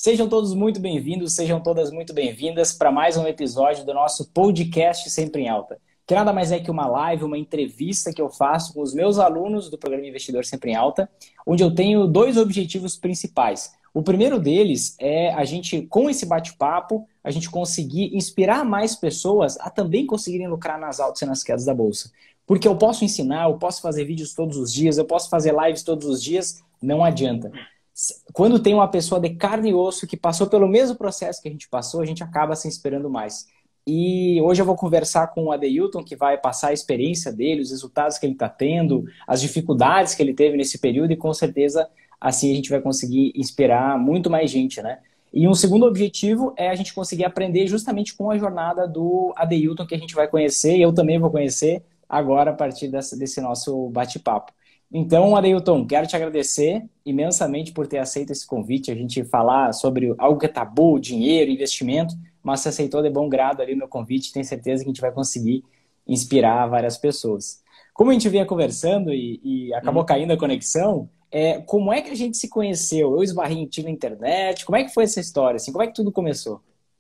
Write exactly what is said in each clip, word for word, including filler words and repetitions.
Sejam todos muito bem-vindos, sejam todas muito bem-vindas para mais um episódio do nosso podcast Sempre em Alta, que nada mais é que uma live, uma entrevista que eu faço com os meus alunos do programa Investidor Sempre em Alta, onde eu tenho dois objetivos principais. O primeiro deles é a gente, com esse bate-papo, a gente conseguir inspirar mais pessoas a também conseguirem lucrar nas altas e nas quedas da Bolsa. Porque eu posso ensinar, eu posso fazer vídeos todos os dias, eu posso fazer lives todos os dias, não adianta. Quando tem uma pessoa de carne e osso que passou pelo mesmo processo que a gente passou, a gente acaba se inspirando mais. E hoje eu vou conversar com o Adeilton, que vai passar a experiência dele, os resultados que ele está tendo, as dificuldades que ele teve nesse período e com certeza assim a gente vai conseguir inspirar muito mais gente, né? E um segundo objetivo é a gente conseguir aprender justamente com a jornada do Adeilton, que a gente vai conhecer e eu também vou conhecer agora a partir desse, desse nosso bate-papo. Então, Adeilton, quero te agradecer imensamente por ter aceito esse convite, a gente falar sobre algo que é tabu, dinheiro, investimento, mas você aceitou de bom grado ali no convite, tenho certeza que a gente vai conseguir inspirar várias pessoas. Como a gente vinha conversando e, e acabou hum. caindo a conexão, é, como é que a gente se conheceu? Eu esbarrei em ti na internet, como é que foi essa história? Assim, como é que tudo começou?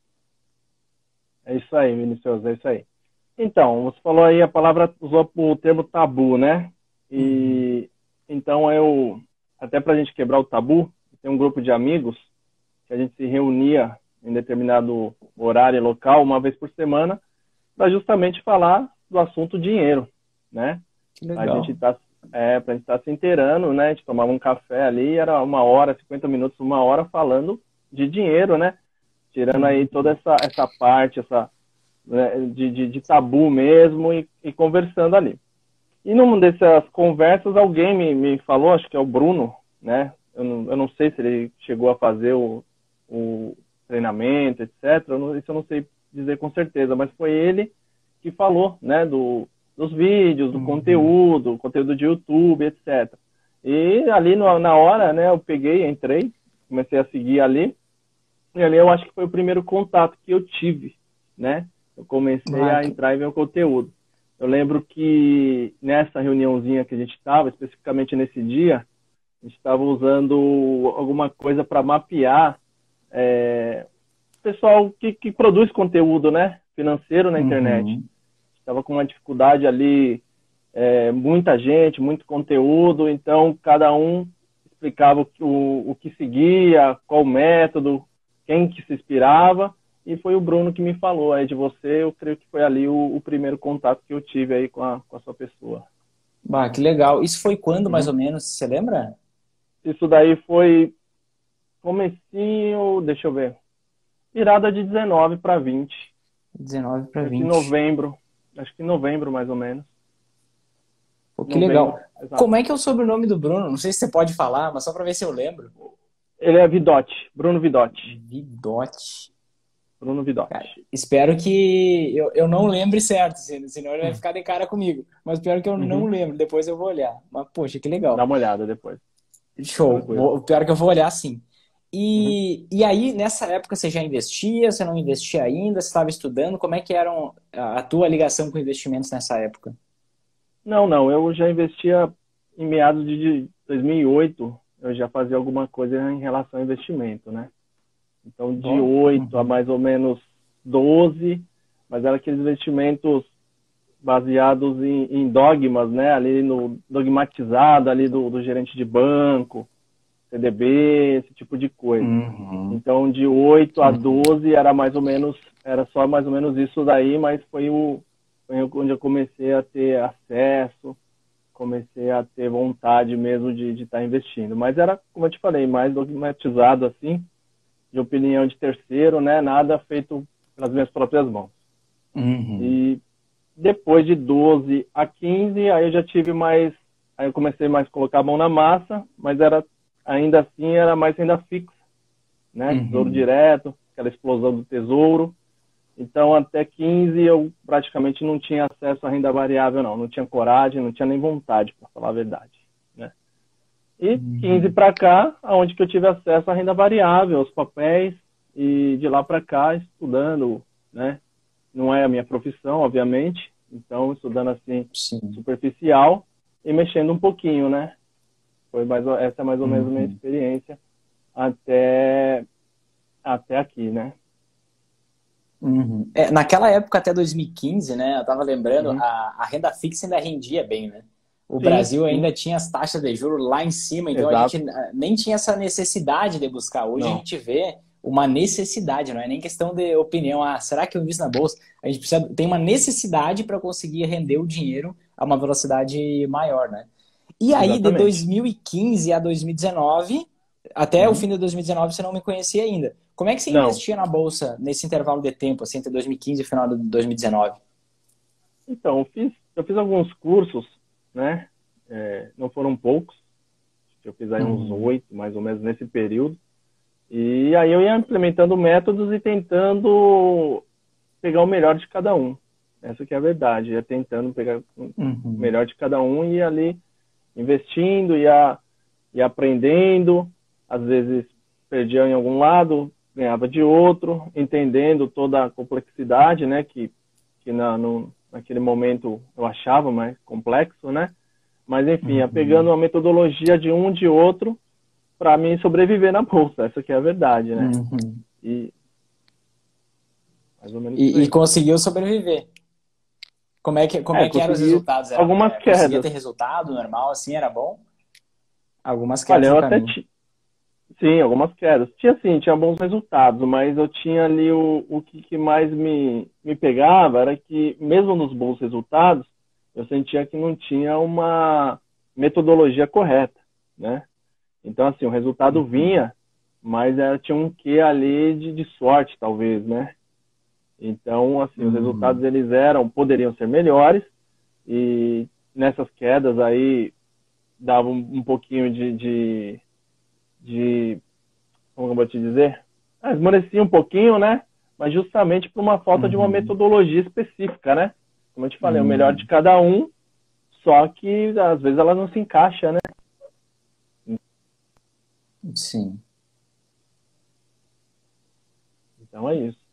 É isso aí, Vinicius, é isso aí. Então, você falou aí, a palavra usou o termo tabu, né? E uhum. Então eu, até pra gente quebrar o tabu, tem um grupo de amigos que a gente se reunia em determinado horário e local, uma vez por semana, para justamente falar do assunto dinheiro, né? Que legal. A gente tá, é, pra gente estar tá se inteirando, né? A gente tomava um café ali, era uma hora, cinquenta minutos, uma hora falando de dinheiro, né? Tirando uhum. aí toda essa, essa parte, essa, né, de, de, de tabu mesmo e, e conversando ali. E numa dessas conversas, alguém me, me falou, acho que é o Bruno, né? Eu não, eu não sei se ele chegou a fazer o, o treinamento, etcétera. Eu não, isso eu não sei dizer com certeza, mas foi ele que falou, né? Do, dos vídeos, do uhum. conteúdo, conteúdo de YouTube, etcétera. E ali no, na hora, né? Eu peguei, entrei, comecei a seguir ali. E ali eu acho que foi o primeiro contato que eu tive, né? Eu comecei ah, a que... entrar e ver o conteúdo. Eu lembro que nessa reuniãozinha que a gente estava, especificamente nesse dia, a gente estava usando alguma coisa para mapear é, o pessoal que, que produz conteúdo, né, financeiro na internet. Uhum. Estava com uma dificuldade ali, é, muita gente, muito conteúdo, então cada um explicava o, o, o que seguia, qual método, quem que se inspirava. E foi o Bruno que me falou aí de você, eu creio que foi ali o, o primeiro contato que eu tive aí com a, com a sua pessoa. Bah, que legal. Isso foi quando, mais ou menos, você lembra? Isso daí foi comecinho, deixa eu ver, virada de dezenove para vinte. dezenove para vinte. Em novembro, acho que em novembro mais ou menos. Pô, que novembro, legal. Exato. Como é que é o sobrenome do Bruno? Não sei se você pode falar, mas só para ver se eu lembro. Ele é Vidotti, Bruno Vidotti. Vidotti. Bruno Vidotti. Cara, espero que eu, eu não lembre certo, senão ele vai ficar de cara comigo. Mas espero que eu uhum. não lembre, depois eu vou olhar. Mas, poxa, que legal. Dá uma olhada depois. Show. Vou, pior que eu vou olhar sim. E, uhum. e aí, nessa época, você já investia? Você não investia ainda? Você estava estudando? Como é que era a tua ligação com investimentos nessa época? Não, não. Eu já investia em meados de dois mil e oito. Eu já fazia alguma coisa em relação ao investimento, né? Então, de oito a mais ou menos doze, mas eram aqueles investimentos baseados em, em dogmas, né? Ali no dogmatizado, ali do, do gerente de banco, C D B, esse tipo de coisa. Uhum. Então, de oito a doze era mais ou menos, era só mais ou menos isso daí, mas foi, o, foi onde eu comecei a ter acesso, comecei a ter vontade mesmo de estar investindo. Mas era, como eu te falei, mais dogmatizado assim, de opinião de terceiro, né? Nada feito pelas minhas próprias mãos. Uhum. E depois de doze a quinze, aí eu já tive mais... Aí eu comecei mais a colocar a mão na massa, mas era, ainda assim era mais renda fixa, né? Uhum. Tesouro direto, aquela explosão do tesouro. Então, até quinze, eu praticamente não tinha acesso à renda variável, não. Não tinha coragem, não tinha nem vontade, para falar a verdade. E quinze para cá, aonde que eu tive acesso à renda variável, aos papéis, e de lá para cá estudando, né? Não é a minha profissão, obviamente, então estudando assim, Sim. superficial e mexendo um pouquinho, né? Foi mais, essa é mais ou menos a minha uhum. experiência até até aqui, né? Uhum. É, naquela época, até dois mil e quinze, né? Eu estava lembrando, Uhum. a, a renda fixa ainda rendia bem, né? O Sim, Brasil sim, ainda tinha as taxas de juros lá em cima, então a exato. gente ah, nem tinha essa necessidade de buscar. Hoje a Não. gente vê uma necessidade, não é nem questão de opinião. Ah, será que eu invisto na bolsa? A gente precisa, tem uma necessidade para conseguir render o dinheiro a uma velocidade maior, né? E aí, de Exatamente. dois mil e quinze a dois mil e dezenove, até o Uhum. fim de dois mil e dezenove, você não me conhecia ainda. Como é que você Não. investia na bolsa nesse intervalo de tempo, assim, entre dois mil e quinze e o final de dois mil e dezenove? Então, eu fiz, eu fiz alguns cursos, né? É, não foram poucos. Eu fiz aí uns Uhum. oito, mais ou menos, nesse período. E aí eu ia implementando métodos e tentando pegar o melhor de cada um. Essa que é a verdade. Ia tentando pegar o Uhum. melhor de cada um e ia ali investindo, ia, ia aprendendo. Às vezes perdia em algum lado, ganhava de outro, entendendo toda a complexidade, né? Que, que na, no, naquele momento eu achava mais complexo, né? Mas enfim, ia pegando Uhum. a metodologia de um de outro para mim sobreviver na bolsa. Essa que é a verdade, né? Uhum. E mais ou menos por E, e aí. conseguiu sobreviver. Como é que, como É, é que eram os consegui resultados? Era, algumas é, conseguia quedas. ter resultado normal, assim, era bom? Algumas Olha, quedas no eu até caminho. ti- sim, algumas quedas. Tinha sim, tinha bons resultados, mas eu tinha ali o, o que, que mais me, me pegava era que, mesmo nos bons resultados, eu sentia que não tinha uma metodologia correta, né? Então, assim, o resultado Uhum. vinha, mas era, tinha um quê ali de, de sorte, talvez, né? Então, assim, os resultados Uhum. eles eram, poderiam ser melhores, e nessas quedas aí dava um, um pouquinho de, de, de, como eu vou te dizer? Ah, esmorecia um pouquinho, né? Mas justamente por uma falta de uma Uhum. metodologia específica, né? Como eu te falei, o melhor de Uhum. cada um, só que às vezes ela não se encaixa, né? Sim. Então é isso.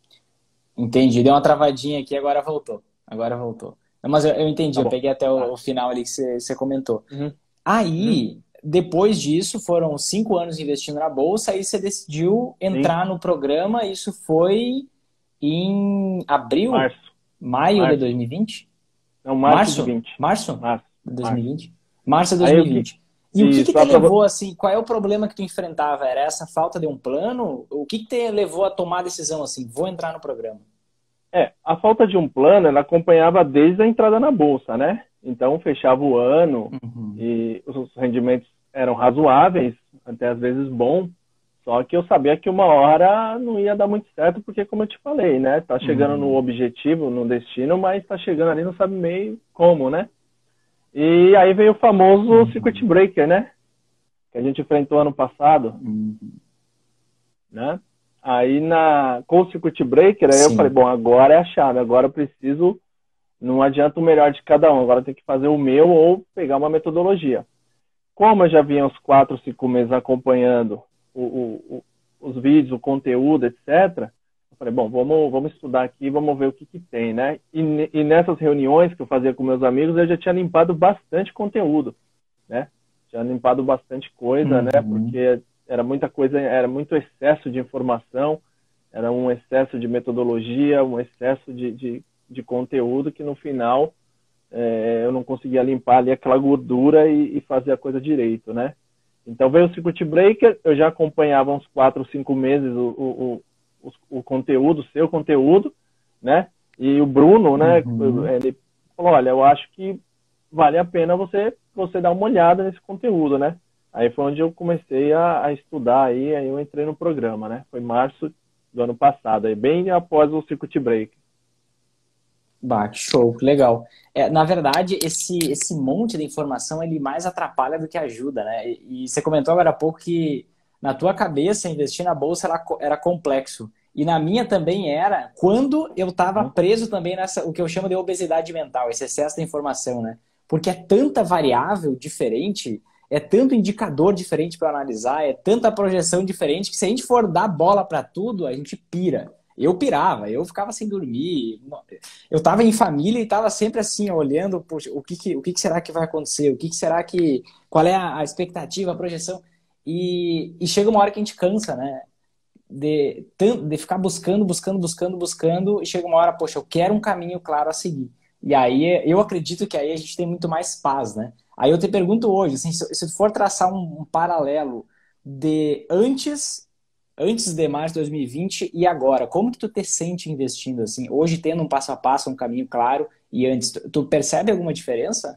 Entendi. Deu uma travadinha aqui, agora voltou. Agora voltou. Não, mas eu, eu entendi, Tá eu bom. peguei até o, Ah. o final ali que você, você comentou. Uhum. Uhum. Aí, depois disso, foram cinco anos investindo na bolsa, aí você decidiu Sim. entrar no programa. Isso foi em abril, Março. maio de Março. dois mil e vinte? Não, março de Março? vinte. Março Março. de Março. dois mil e vinte? Março de Aí o que. dois mil e vinte. E o que Isso, que te só pra. levou assim? Qual é o problema que tu enfrentava? Era essa falta de um plano? O que que te levou a tomar a decisão assim? Vou entrar no programa. É, a falta de um plano, ela acompanhava desde a entrada na bolsa, né? Então, fechava o ano Uhum. e os rendimentos eram razoáveis, até às vezes bom, só que eu sabia que uma hora não ia dar muito certo, porque como eu te falei, né? Tá chegando no Uhum. objetivo, no destino, mas tá chegando ali, não sabe meio como, né? E aí veio o famoso circuit Uhum. breaker, né? Que a gente enfrentou ano passado, Uhum. né? Aí na, com o circuit breaker, aí eu falei, Sim. bom, agora é a chave, agora eu preciso. Não adianta o melhor de cada um, agora tem que fazer o meu ou pegar uma metodologia. Como eu já vinha uns quatro, cinco meses acompanhando o, o, o, os vídeos, o conteúdo, etcétera, eu falei, bom, vamos, vamos estudar aqui, vamos ver o que, que tem, né? E, e nessas reuniões que eu fazia com meus amigos, eu já tinha limpado bastante conteúdo, né? Tinha limpado bastante coisa, né? Uhum. Porque era muita coisa, era muito excesso de informação, era um excesso de metodologia, um excesso de, de, de conteúdo que no final é, eu não conseguia limpar ali aquela gordura e, e fazer a coisa direito, né? Então veio o Circuit Breaker, eu já acompanhava uns quatro, cinco meses o, o, o, o conteúdo, o seu conteúdo, né? E o Bruno, né? Uhum. Ele falou, olha, eu acho que vale a pena você, você dar uma olhada nesse conteúdo, né? Aí foi onde eu comecei a, a estudar aí, aí eu entrei no programa, né? Foi março do ano passado, aí bem após o Circuit Breaker. Bah, que show, que legal. É, na verdade, esse, esse monte de informação ele mais atrapalha do que ajuda, né? E, e você comentou agora há pouco que na tua cabeça investir na bolsa era, co- era complexo. E na minha também era, quando eu estava Uhum. preso também nessa, o que eu chamo de obesidade mental, esse excesso de informação, né? Porque é tanta variável diferente, é tanto indicador diferente para analisar, é tanta projeção diferente que se a gente for dar bola para tudo, a gente pira. Eu pirava, eu ficava sem dormir. Eu estava em família e estava sempre assim, olhando, poxa, o que, que, o que, que será que vai acontecer? O que, que será que. Qual é a, a expectativa, a projeção? E, e chega uma hora que a gente cansa, né? de, de ficar buscando, buscando, buscando, buscando, e chega uma hora, poxa, eu quero um caminho claro a seguir. E aí, eu acredito que aí a gente tem muito mais paz, né? Aí eu te pergunto hoje, assim, se, se for traçar um, um paralelo de antes, antes de março de dois mil e vinte e agora, como que tu te sente investindo, assim? Hoje tendo um passo a passo, um caminho claro, e antes, tu, tu percebe alguma diferença?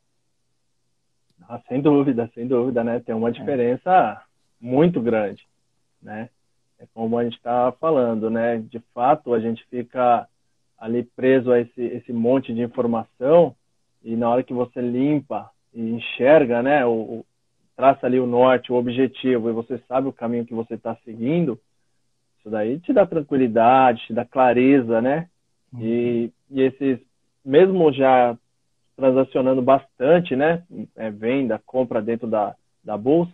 Ah, sem dúvida, sem dúvida, né? Tem uma diferença muito grande, né? É como a gente está falando, né? De fato, a gente fica ali preso a esse, esse monte de informação e na hora que você limpa e enxerga, né? O, o, traça ali o norte, o objetivo e você sabe o caminho que você está seguindo, isso daí te dá tranquilidade, te dá clareza, né? Uhum. E, e esses, mesmo já transacionando bastante, né? É, venda, compra dentro da, da bolsa,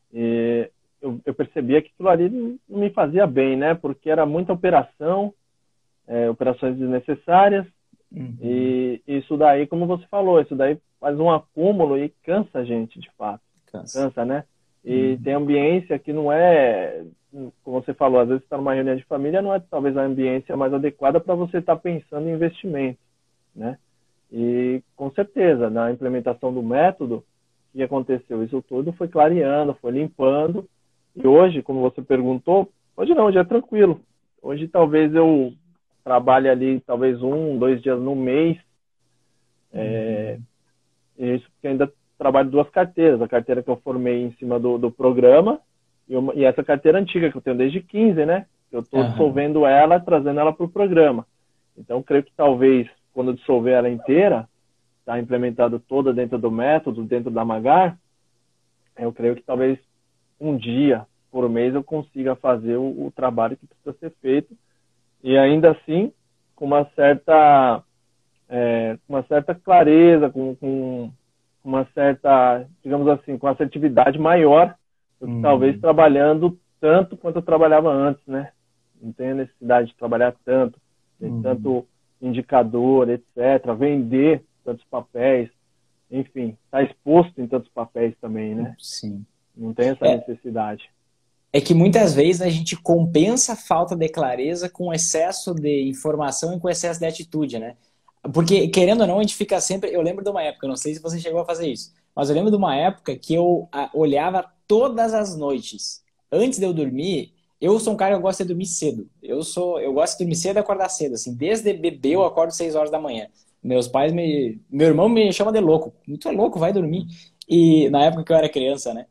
e eu, eu percebia que aquilo ali não me fazia bem, né? Porque era muita operação, é, operações desnecessárias, Uhum. e isso daí, como você falou, isso daí faz um acúmulo e cansa a gente, de fato. Cansa. Cansa, né? E Uhum. tem ambiência que não é, como você falou, às vezes você está numa reunião de família, não é talvez a ambiência mais adequada para você estar tá pensando em investimento, né? E, com certeza, na implementação do método, o que aconteceu? Isso tudo foi clareando, foi limpando. E hoje, como você perguntou, hoje não, hoje é tranquilo. Hoje talvez eu trabalhe ali, talvez um, dois dias no mês. Uhum. É, isso porque ainda trabalho duas carteiras. A carteira que eu formei em cima do, do programa e, uma, e essa carteira antiga que eu tenho desde quinze, né? Eu estou uhum. dissolvendo ela, trazendo ela para o programa. Então, creio que talvez quando eu dissolver ela inteira, está implementado toda dentro do método, dentro da Magar, eu creio que talvez um dia por mês eu consiga fazer o, o trabalho que precisa ser feito e ainda assim com uma certa, é, uma certa clareza, com, com uma certa, digamos assim, com assertividade maior do que uhum. talvez trabalhando tanto quanto eu trabalhava antes, né? Não tenho necessidade de trabalhar tanto, tem uhum. tanto indicador, etcétera, vender tantos papéis, enfim, está exposto em tantos papéis também, né? Sim. Não tem essa é, necessidade. É que muitas vezes a gente compensa a falta de clareza com excesso de informação e com excesso de atitude, né? Porque, querendo ou não, a gente fica sempre... Eu lembro de uma época, não sei se você chegou a fazer isso, mas eu lembro de uma época que eu olhava todas as noites, antes de eu dormir. Eu sou um cara que eu gosto de dormir cedo. Eu sou, eu gosto de dormir cedo e acordar cedo. Assim, desde bebê eu acordo seis horas da manhã. Meus pais me... Meu irmão me chama de louco. Tu é louco, vai dormir. E na época que eu era criança, né?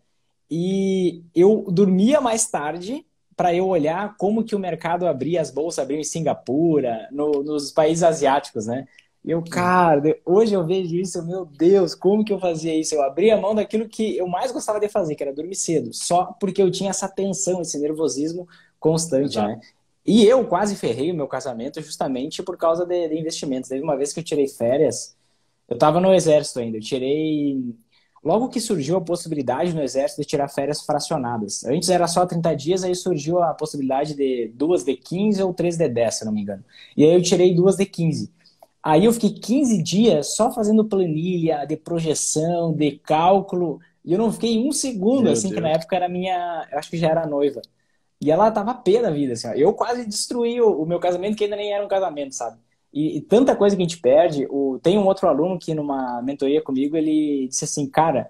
E eu dormia mais tarde para eu olhar como que o mercado abria, as bolsas abriam em Singapura, no, nos países asiáticos, né? E eu, cara, hoje eu vejo isso, meu Deus, como que eu fazia isso? Eu abria a mão daquilo que eu mais gostava de fazer, que era dormir cedo, só porque eu tinha essa tensão, esse nervosismo constante, Exato. Né? E eu quase ferrei o meu casamento justamente por causa de, de investimentos. Teve uma vez que eu tirei férias, eu estava no exército ainda, eu tirei... Logo que surgiu a possibilidade no exército de tirar férias fracionadas. Antes era só trinta dias, aí surgiu a possibilidade de duas de quinze ou três de dez, se não me engano. E aí eu tirei duas de quinze. Aí eu fiquei quinze dias só fazendo planilha de projeção, de cálculo, e eu não fiquei um segundo, Meu assim, Deus. Que na época era minha, eu acho que já era noiva. E ela tava pé da vida, assim, ó. Eu quase destruí o, o meu casamento, que ainda nem era um casamento, sabe? E, e tanta coisa que a gente perde. O, tem um outro aluno que numa mentoria comigo, ele disse assim, cara,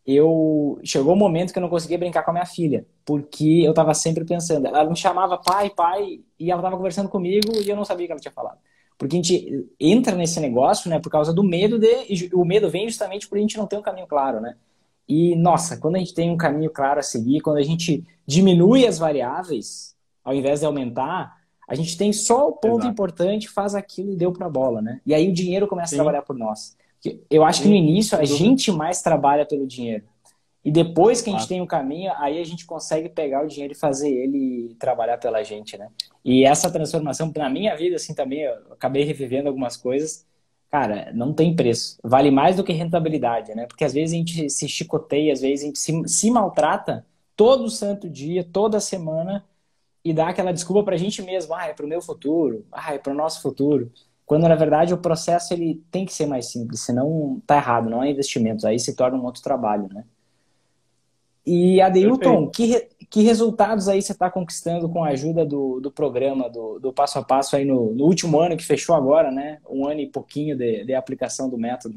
eu chegou um momento que eu não conseguia brincar com a minha filha, porque eu tava sempre pensando, ela me chamava pai, pai, e ela tava conversando comigo e eu não sabia o que ela tinha falado. Porque a gente entra nesse negócio, né, por causa do medo de... E o medo vem justamente por a gente não ter um caminho claro, né? E, nossa, quando a gente tem um caminho claro a seguir, quando a gente diminui as variáveis, ao invés de aumentar, a gente tem só o ponto Exato. Importante, faz aquilo e deu pra bola, né? E aí o dinheiro começa Sim. a trabalhar por nós. Eu acho Sim, que no início a gente mais trabalha pelo dinheiro. E depois que a gente tem um caminho, aí a gente consegue pegar o dinheiro e fazer ele trabalhar pela gente, né? E essa transformação, na minha vida, assim, também, eu acabei revivendo algumas coisas. Cara, não tem preço. Vale mais do que rentabilidade, né? Porque às vezes a gente se chicoteia, às vezes a gente se, se maltrata todo santo dia, toda semana, e dá aquela desculpa pra gente mesmo. Ah, é pro meu futuro. Ah, é pro nosso futuro. Quando, na verdade, o processo ele tem que ser mais simples. Senão tá errado, não é investimento. Aí se torna um outro trabalho, né? E, Adeilton, que, que resultados aí você está conquistando com a ajuda do, do programa, do, do passo a passo aí no, no último ano que fechou agora, né? Um ano e pouquinho de, de aplicação do método.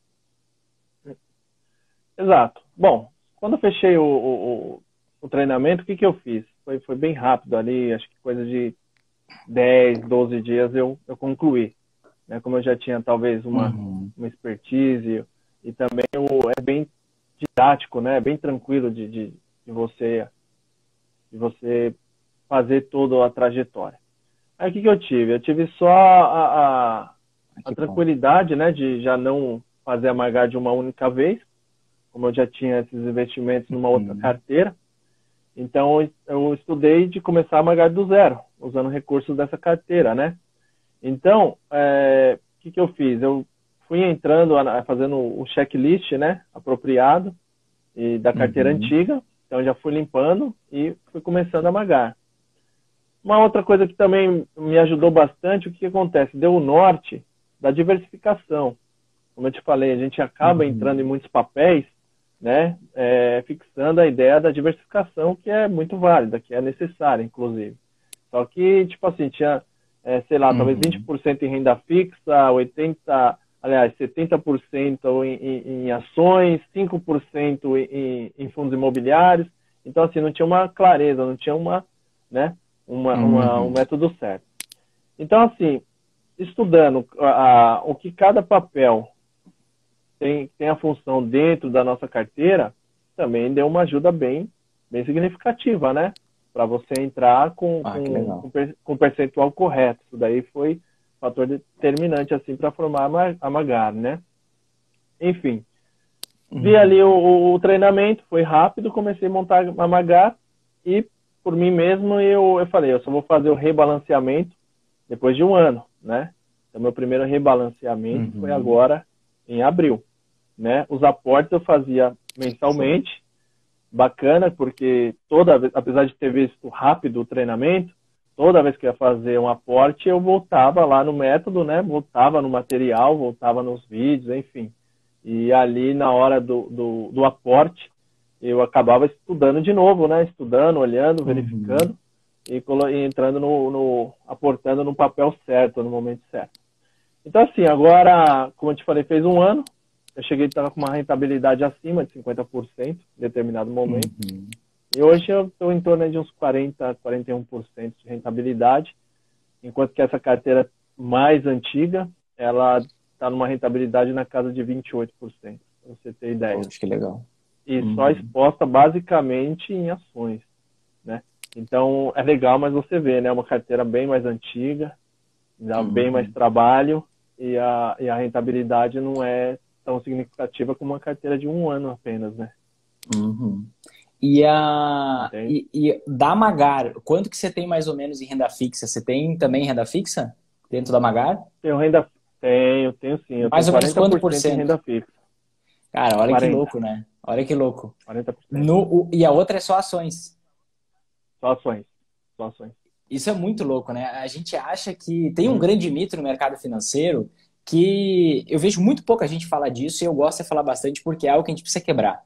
Exato. Bom, quando eu fechei o, o, o treinamento, o que, que eu fiz? Foi, foi bem rápido ali, acho que coisa de dez, doze dias eu, eu concluí. Né? Como eu já tinha talvez uma, uhum. uma expertise e também o, é bem didático, né? Bem tranquilo de, de, de, você, de você fazer toda a trajetória. Aí o que, que eu tive? Eu tive só a, a, a tranquilidade, né, de já não fazer amargar de uma única vez, como eu já tinha esses investimentos numa outra uhum. carteira. Então eu estudei de começar a amargar do zero, usando recursos dessa carteira, né? Então, é, o que, que eu fiz? Eu fui entrando, fazendo o checklist, né, apropriado e da carteira uhum. antiga. Então, já fui limpando e fui começando a amargar. Uma outra coisa que também me ajudou bastante, o que, que acontece? Deu o norte da diversificação. Como eu te falei, a gente acaba uhum. entrando em muitos papéis, né, é, fixando a ideia da diversificação, que é muito válida, que é necessária, inclusive. Só que, tipo assim, tinha... É, sei lá, uhum. talvez vinte por cento em renda fixa, oitenta por cento, aliás, setenta por cento em, em, em ações, cinco por cento em, em fundos imobiliários. Então, assim, não tinha uma clareza, não tinha uma, né, uma, uhum. uma, um método certo. Então, assim, estudando a, a, o que cada papel tem, tem a função dentro da nossa carteira, também deu uma ajuda bem, bem significativa, né? Para você entrar com, ah, com, com, com o percentual correto. Isso daí foi um fator determinante assim, para formar a Magar, né? Enfim, uhum. vi ali o, o treinamento, foi rápido, comecei a montar a Magar e, por mim mesmo, eu, eu falei, eu só vou fazer o rebalanceamento depois de um ano, né? Então, meu primeiro rebalanceamento uhum. foi agora, em abril, né? Os aportes eu fazia mensalmente, sim. Bacana, porque toda vez, apesar de ter visto rápido o treinamento, toda vez que eu ia fazer um aporte, eu voltava lá no método, né? Voltava no material, voltava nos vídeos, enfim. E ali, na hora do, do, do aporte, eu acabava estudando de novo, né? Estudando, olhando, verificando uhum. e, e entrando no, no... aportando no papel certo, no momento certo. Então, assim, agora, como eu te falei, fez um ano, eu cheguei a estar com uma rentabilidade acima de cinquenta por cento em determinado momento. Uhum. E hoje eu estou em torno de uns quarenta, quarenta e um por cento de rentabilidade, enquanto que essa carteira mais antiga, ela está numa rentabilidade na casa de vinte e oito por cento, para você ter ideia. Poxa, que legal. E uhum. só exposta basicamente em ações, né? Então é legal, mas você vê, né? Uma carteira bem mais antiga, dá uhum. bem mais trabalho e a, e a rentabilidade não é tão significativa como uma carteira de um ano apenas, né? Uhum. E, a, e, e da Magar, quanto que você tem mais ou menos em renda fixa? Você tem também renda fixa dentro da Magar? Tenho renda, tenho, tenho sim. Eu mais tenho ou menos quanto por cento em renda fixa. Cara, olha quarenta. Que louco, né? Olha que louco. quarenta por cento. No, o, e a outra é só ações. Só ações. Só ações. Isso é muito louco, né? A gente acha que tem um uhum. grande mito no mercado financeiro que eu vejo muito pouca gente falar disso e eu gosto de falar bastante porque é algo que a gente precisa quebrar.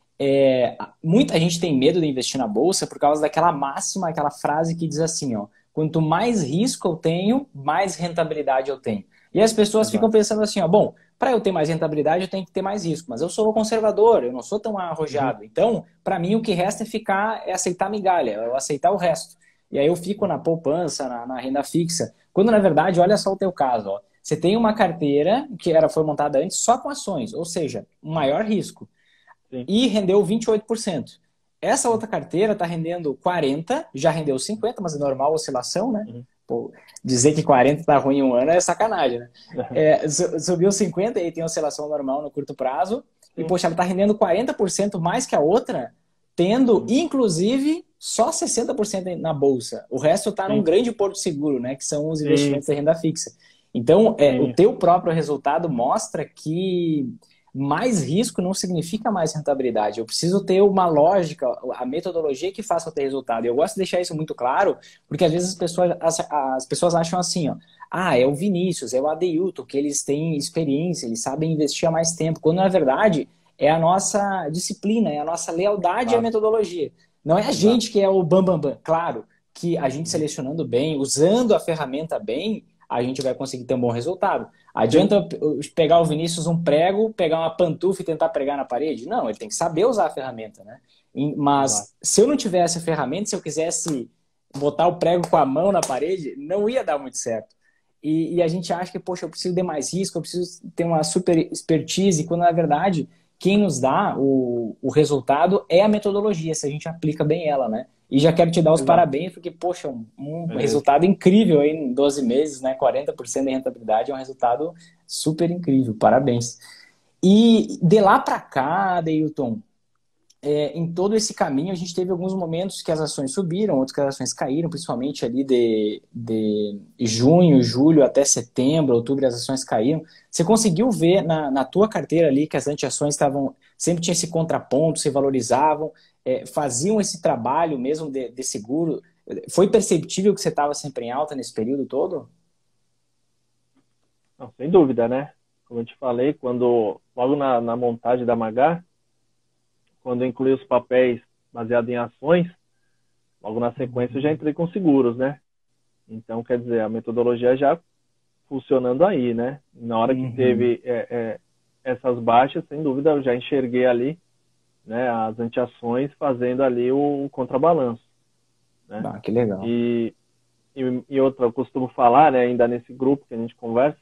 É, muita gente tem medo de investir na bolsa por causa daquela máxima, aquela frase que diz assim, ó, quanto mais risco eu tenho, mais rentabilidade eu tenho. E as pessoas Exato. Ficam pensando assim, ó, bom, para eu ter mais rentabilidade eu tenho que ter mais risco, mas eu sou conservador, eu não sou tão arrojado. Uhum. Então, para mim o que resta é ficar, é aceitar migalha, é aceitar o resto. E aí eu fico na poupança, na, na renda fixa, quando na verdade, olha só o teu caso, ó, você tem uma carteira que era, foi montada antes só com ações, ou seja, um maior risco. Sim. E rendeu vinte e oito por cento. Essa outra carteira está rendendo quarenta por cento, já rendeu cinquenta por cento, mas é normal oscilação, né? Uhum. Pô, dizer que quarenta por cento está ruim em um ano é sacanagem, né? Uhum. É, subiu cinquenta por cento e aí tem oscilação normal no curto prazo. Sim. E, poxa, ela está rendendo quarenta por cento mais que a outra, tendo, uhum. inclusive, só sessenta por cento na bolsa. O resto está num grande porto seguro, né? Que são os investimentos Sim. de renda fixa. Então, é, o teu próprio resultado mostra que mais risco não significa mais rentabilidade. Eu preciso ter uma lógica, a metodologia que faça eu ter resultado. E eu gosto de deixar isso muito claro, porque às vezes as pessoas, as, as pessoas acham assim, ó, ah, é o Vinícius, é o Adeilton, que eles têm experiência, eles sabem investir há mais tempo, quando na verdade é a nossa disciplina, é a nossa lealdade ah. à metodologia. Não é a Exato. gente que é o bam, bam, bam. Claro que a gente selecionando bem, usando a ferramenta bem, a gente vai conseguir ter um bom resultado. Adianta eu pegar o Vinícius um prego, pegar uma pantufa e tentar pregar na parede? Não, ele tem que saber usar a ferramenta, né? Mas Exato. se eu não tivesse a ferramenta, se eu quisesse botar o prego com a mão na parede, não ia dar muito certo. E, e a gente acha que, poxa, eu preciso ter mais risco, eu preciso ter uma super expertise, quando na verdade quem nos dá o, o resultado é a metodologia, se a gente aplica bem ela, né? E já quero te dar os Exato. parabéns, porque, poxa, um, um É. resultado incrível aí em doze meses, né? quarenta por cento de rentabilidade é um resultado super incrível, parabéns. E de lá para cá, Deilton, é, em todo esse caminho a gente teve alguns momentos que as ações subiram, outros que as ações caíram, principalmente ali de, de junho, julho até setembro, outubro as ações caíram. Você conseguiu ver na, na tua carteira ali que as anti-ações estavam, sempre tinha esse contraponto, se valorizavam, é, faziam esse trabalho mesmo de, de seguro? Foi perceptível que você estava sempre em alta nesse período todo? Não, sem dúvida, né? Como eu te falei, quando logo na, na montagem da Magar, quando eu incluí os papéis baseados em ações, logo na sequência eu já entrei com seguros, né? Então, quer dizer, a metodologia já funcionando aí, né? Na hora que Uhum. teve é, é, essas baixas, sem dúvida, eu já enxerguei ali, né, as anti-ações fazendo ali o, o contrabalanço, né? Ah, que legal. E, e, e outra, eu costumo falar, né, ainda nesse grupo que a gente conversa,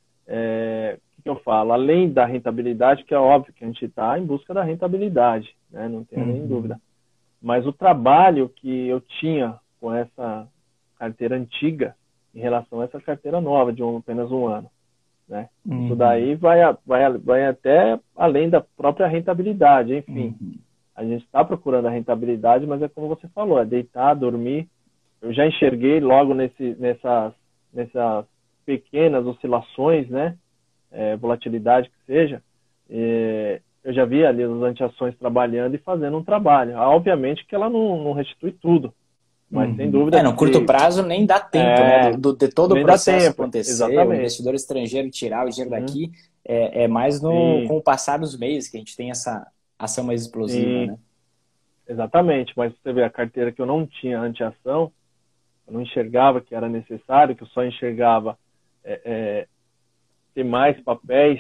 é, o que, que eu falo? Além da rentabilidade, que é óbvio que a gente está em busca da rentabilidade, né? Não tenha nem Uhum. dúvida. Mas o trabalho que eu tinha com essa carteira antiga em relação a essa carteira nova de um, apenas um ano, né? Uhum. Isso daí vai, vai, vai até além da própria rentabilidade, enfim. Uhum. A gente está procurando a rentabilidade, mas é como você falou, é deitar, dormir. Eu já enxerguei logo nesse, nessas, nessas pequenas oscilações, né? É, volatilidade que seja, é, eu já vi ali as anti-ações trabalhando e fazendo um trabalho. Obviamente que ela não, não restitui tudo, mas Uhum. sem dúvida É, no curto que prazo nem dá tempo, né? é, Do, do- de todo o nem dá processo tempo, acontecer, o exatamente. investidor estrangeiro tirar o dinheiro Uhum. daqui, é, é mais no, Sim, com o passar dos meses que a gente tem essa ação mais explosiva, sim, né? exatamente. Mas você vê a carteira que eu não tinha anti-ação, eu não enxergava que era necessário, que eu só enxergava é, é, ter mais papéis,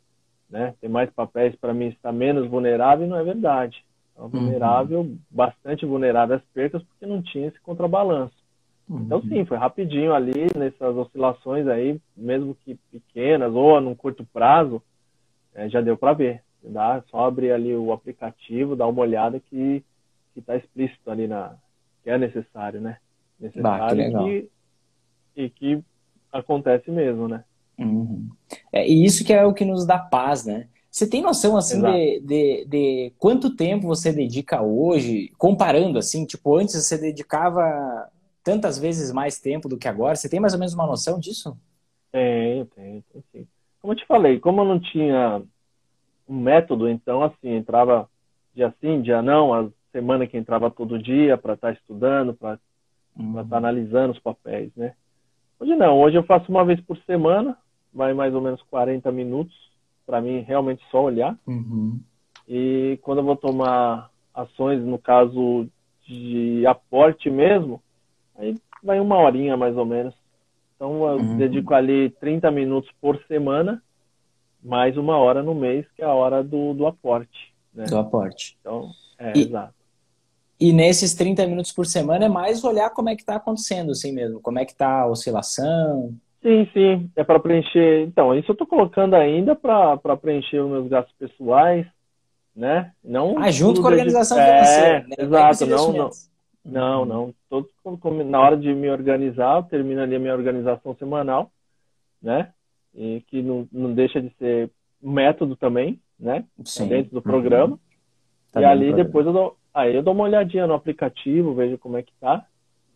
né? Ter mais papéis para mim estar menos vulnerável, e não é verdade. Então, vulnerável, Uhum. bastante vulnerável às percas, porque não tinha esse contrabalanço. Então, Uhum. sim, foi rapidinho ali, nessas oscilações aí, mesmo que pequenas ou num curto prazo, é, já deu para ver. Dá, só abrir ali o aplicativo, dar uma olhada que está explícito ali, na, que é necessário, né? Bah, que Necessário e legal. que, e que acontece mesmo, né? Uhum. É, e isso que é o que nos dá paz, né? Você tem noção, assim, Exato. de, de, de quanto tempo você dedica hoje, comparando, assim, tipo, antes você dedicava tantas vezes mais tempo do que agora? Você tem mais ou menos uma noção disso? Tenho, tenho, tenho sim. Como eu te falei, como eu não tinha um método, então, assim, entrava dia sim, dia não, a semana que entrava todo dia para estar estudando, para estar Uhum. analisando os papéis, né? Hoje não, hoje eu faço uma vez por semana, vai mais ou menos quarenta minutos, para mim realmente só olhar. Uhum. E quando eu vou tomar ações, no caso de aporte mesmo, aí vai uma horinha mais ou menos. Então eu Uhum. dedico ali trinta minutos por semana, mais uma hora no mês, que é a hora do, do aporte, né? Do aporte. Então, é, E, exato. e nesses trinta minutos por semana é mais olhar como é que está acontecendo, assim mesmo. Como é que está a oscilação. Sim, sim, é para preencher. Então, isso eu estou colocando ainda para preencher os meus gastos pessoais, né? Não Ah, junto tudo com a dedicado. organização financeira, É, né? Nem com os exato, não, não, investimentos. não, Uhum. não. Todo, na hora de me organizar, eu termino ali a minha organização semanal, né? E que não, não deixa de ser um método também, né? É Sim. dentro do programa. Uhum. Tá E dentro do ali programa. depois eu dou, aí eu dou uma olhadinha no aplicativo, vejo como é que tá.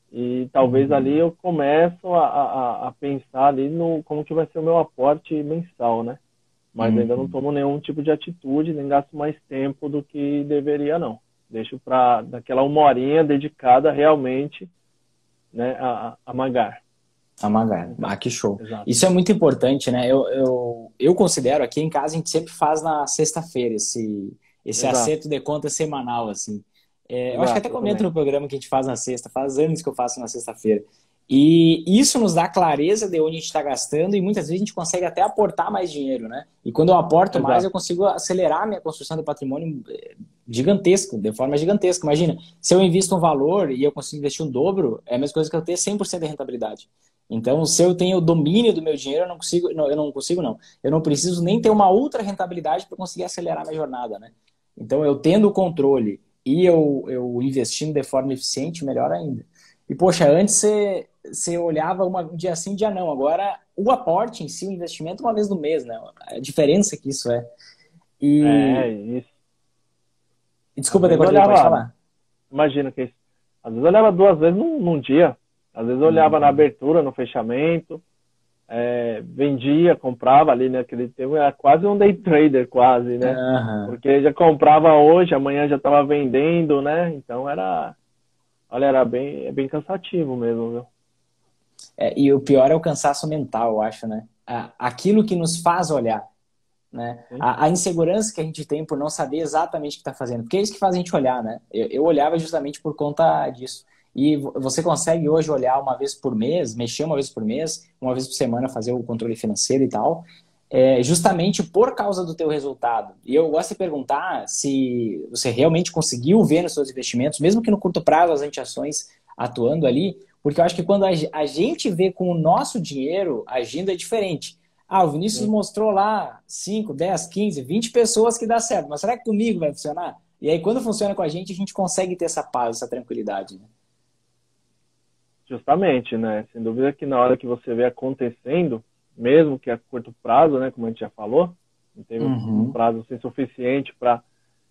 E talvez ali Uhum. eu começo a, a, a pensar ali no como que vai ser o meu aporte mensal, né? Mas ainda não Uhum. tomo nenhum tipo de atitude, nem gasto mais tempo do que deveria, não. Deixo para daquela uma horinha dedicada realmente, né, a, a Magar. Amagar. Ah, que show. Exato. Isso é muito importante, né? Eu, eu, eu considero aqui em casa a gente sempre faz na sexta-feira esse, esse Exato. acerto de conta semanal, assim. É, eu acho que até Exato, comento também. no programa que a gente faz na sexta, faz anos que eu faço na sexta-feira. E isso nos dá clareza de onde a gente está gastando e muitas vezes a gente consegue até aportar mais dinheiro, né? E quando eu aporto mais, eu Exato. consigo acelerar a minha construção de patrimônio eh, gigantesco, de forma gigantesca. Imagina, se eu invisto um valor e eu consigo investir um dobro, é a mesma coisa que eu ter cem por cento de rentabilidade. Então, se eu tenho o domínio do meu dinheiro, eu não consigo, não, eu não consigo, não. Eu não preciso nem ter uma ultra rentabilidade para conseguir acelerar a minha jornada, né? Então, eu tendo o controle e eu, eu investindo de forma eficiente, melhor ainda. E, poxa, antes você, você olhava uma, um dia sim, um dia não. Agora, o aporte em si, o investimento, uma vez no mês, né? A diferença que isso é. É, E, isso. e Às desculpa ter vezes eu cortado, pode olhava, falar. imagina que isso. Às vezes eu olhava duas vezes num, num dia. Às vezes eu olhava na Uhum. abertura, no fechamento, é, vendia, comprava ali, né? Aquele tempo era quase um day trader, quase, né? Aham. Porque já comprava hoje, amanhã já estava vendendo, né? Então era, olha, era bem, é bem cansativo mesmo, viu? É, e o pior é o cansaço mental, eu acho, né? A- Aquilo que nos faz olhar, né? Sim, A, a insegurança que a gente tem por não saber exatamente o que está fazendo, porque é isso que faz a gente olhar, né? Eu, eu olhava justamente por conta disso. E vo- você consegue hoje olhar uma vez por mês, mexer uma vez por mês, uma vez por semana, fazer o controle financeiro e tal, é, justamente por causa do teu resultado. E eu gosto de perguntar se você realmente conseguiu ver nos seus investimentos, mesmo que no curto prazo as anti-ações atuando ali, porque eu acho que quando a, a gente vê com o nosso dinheiro agindo é diferente. Ah, o Vinícius sim. mostrou lá cinco, dez, quinze, vinte pessoas que dá certo, mas será que comigo vai funcionar? E aí, quando funciona com a gente, a gente consegue ter essa paz, essa tranquilidade. Né? Justamente, né? Sem dúvida que na hora que você vê acontecendo, mesmo que a curto prazo, né? Como a gente já falou, não teve um Uhum. prazo assim, suficiente para.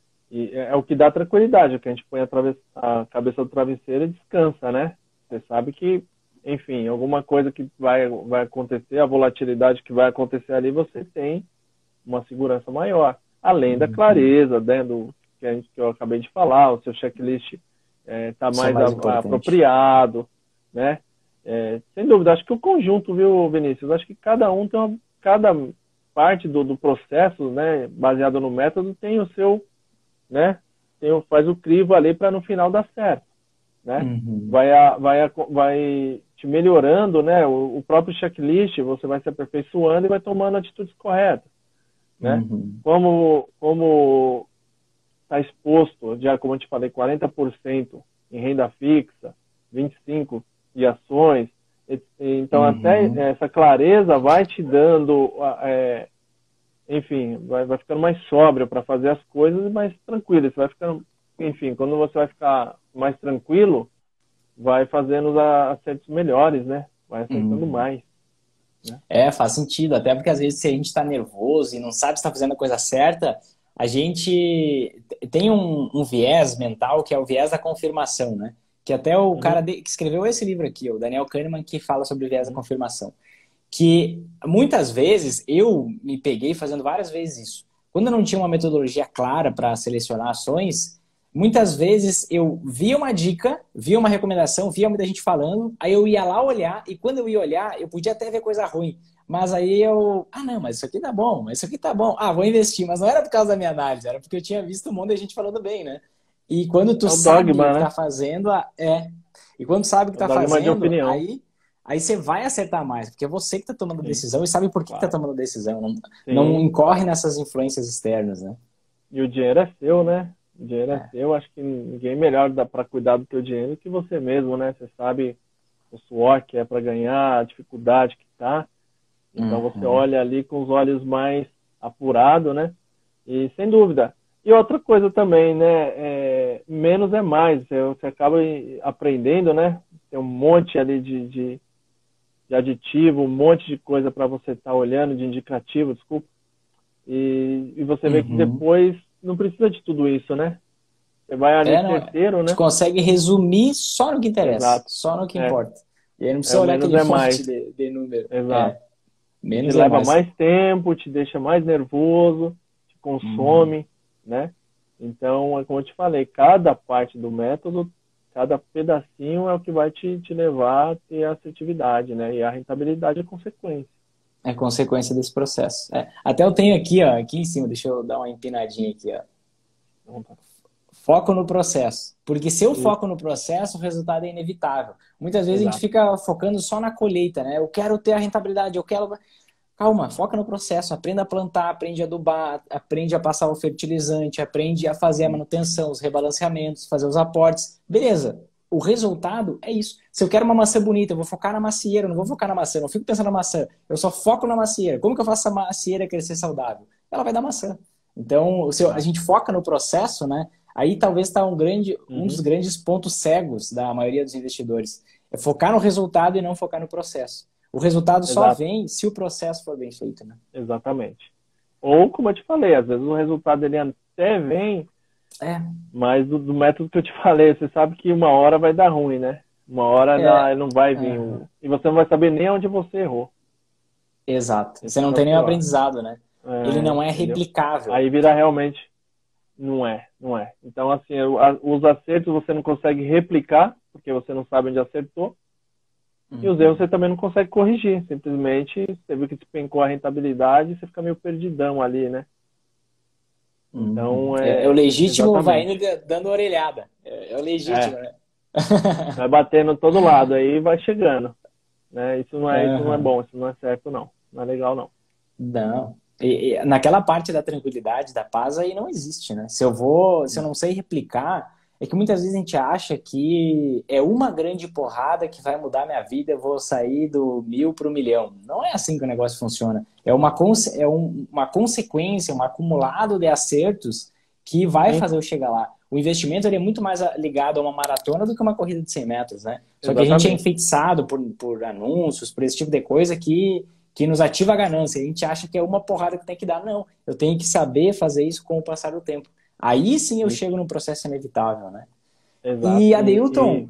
E é, é o que dá tranquilidade, o que a gente põe a, travessa, a cabeça do travesseiro e descansa, né? Você sabe que, enfim, alguma coisa que vai, vai acontecer, a volatilidade que vai acontecer ali, você tem uma segurança maior. Além da Uhum. clareza, né, do que, a gente, que eu acabei de falar, o seu checklist está é, Isso é o mais mais a, a importante. apropriado, né? É, sem dúvida, acho que o conjunto, viu, Vinícius? Acho que cada um tem uma, cada parte do, do processo, né, baseado no método, tem o seu, né, tem o, faz o crivo ali para no final dar certo, né? Uhum. Vai, a, vai, a, vai te melhorando, né? O, o próprio checklist, você vai se aperfeiçoando e vai tomando atitudes corretas, né? Uhum. Como como está exposto, já como eu te falei, quarenta por cento em renda fixa, vinte e cinco por cento de ações, então até Uhum. essa clareza vai te dando, é, enfim, vai, vai ficando mais sóbrio para fazer as coisas e mais tranquilo. Você vai ficando, enfim, quando você vai ficar mais tranquilo, vai fazendo os acertos melhores, né? Vai acertando Uhum. mais, né? É, faz sentido. Até porque às vezes se a gente está nervoso e não sabe se está fazendo a coisa certa, a gente tem um, um viés mental que é o viés da confirmação, né? Que até o cara Uhum, de- que escreveu esse livro aqui, o Daniel Kahneman, que fala sobre o viés da uhum, confirmação. Que muitas vezes eu me peguei fazendo várias vezes isso. Quando eu não tinha uma metodologia clara para selecionar ações, muitas vezes eu via uma dica, via uma recomendação, via muita gente falando, aí eu ia lá olhar, e quando eu ia olhar, eu podia até ver coisa ruim. Mas aí eu, ah, não, mas isso aqui tá bom, mas isso aqui tá bom. Ah, vou investir. Mas não era por causa da minha análise, era porque eu tinha visto um monte de gente falando bem, né? E quando tu é o sabe o dogma, que tá né? fazendo, é. E quando tu sabe o que É o tá dogma de fazendo, opinião, aí Aí você vai acertar mais, porque é você que está tomando sim, decisão e sabe por que está vai, tomando decisão. Não, não sim. incorre nessas influências externas, né? E o dinheiro é seu, né? O dinheiro é É. seu. Acho que ninguém melhor dá para cuidar do teu dinheiro que você mesmo, né? Você sabe o suor que é para ganhar, a dificuldade que tá. Então você Uhum. olha ali com os olhos mais apurados, né? E sem dúvida. E outra coisa também, né? É, menos é mais. Você, você acaba aprendendo, né? Tem um monte ali de, de, de aditivo, um monte de coisa para você estar tá olhando, de indicativo, desculpa. E, e você vê que Uhum. depois não precisa de tudo isso, né? Você vai ali É, não, a certeiro, gente né? consegue resumir só no que interessa, Exato. só no que É, importa. E aí não é precisa o olhar menos aquele é mais. monte de, de número. Exato. É, E te menos é leva mais. mais tempo, te deixa mais nervoso, te Uhum. consome, né? Então, é como eu te falei, cada parte do método, cada pedacinho é o que vai te, te levar a ter a assertividade, né? E a rentabilidade é consequência. É consequência desse processo. É. Até eu tenho aqui, ó, aqui em cima, deixa eu dar uma empinadinha aqui, ó. Então, tá. Foco no processo. Porque se eu Isso. foco no processo, o resultado é inevitável. Muitas vezes Exato. a gente fica focando só na colheita, né? Eu quero ter a rentabilidade, eu quero... Calma, foca no processo. Aprenda a plantar, aprende a adubar, aprende a passar o fertilizante, aprende a fazer a manutenção, os rebalanceamentos, fazer os aportes. Beleza. O resultado é isso. Se eu quero uma maçã bonita, eu vou focar na macieira, eu não vou focar na maçã, eu não fico pensando na maçã, eu só foco na macieira. Como que eu faço a macieira crescer saudável? Ela vai dar maçã. Então, se a gente foca no processo, né? Aí talvez está um, grande, um Uhum. dos grandes pontos cegos da maioria dos investidores. É focar no resultado e não focar no processo. O resultado só Exato. vem se o processo for bem feito, né? Exatamente. Ou, como eu te falei, às vezes o resultado ele até vem, É. mas do, do método que eu te falei, você sabe que uma hora vai dar ruim, né? Uma hora É. não, não vai vir. Uhum. O, e você não vai saber nem onde você errou. Exato. Esse Você não é tem o nenhum pior. aprendizado, né? Ele É, não é entendeu? replicável. Aí vira realmente, não é, não é. Então, assim, os acertos você não consegue replicar, porque você não sabe onde acertou. Uhum. E os erros você também não consegue corrigir. Simplesmente, você viu que despencou a rentabilidade, você fica meio perdidão ali, né? Então, Uhum. É, é o é... legítimo vai Exatamente. indo dando orelhada. É, é o legítimo, É, né? vai batendo todo lado, aí vai chegando. Né? Isso não é, isso não é Uhum. bom, isso não é certo, não. Não é legal, não. Não. E, e naquela parte da tranquilidade, da paz, aí não existe, né? Se eu vou, se eu não sei replicar, é que muitas vezes a gente acha que é uma grande porrada que vai mudar minha vida, eu vou sair do mil para o milhão. Não é assim que o negócio funciona. É uma, conse é um, uma consequência, um acumulado de acertos que vai Sim, fazer eu chegar lá. O investimento ele é muito mais ligado a uma maratona do que uma corrida de cem metros, né? Só que a gente é exatamente. enfeitiçado por, por anúncios, por esse tipo de coisa que que nos ativa a ganância. A gente acha que é uma porrada que tem que dar. Não, eu tenho que saber fazer isso com o passar do tempo. Aí sim eu Isso, chego no processo inevitável, né? exato. E, E, Adeilton,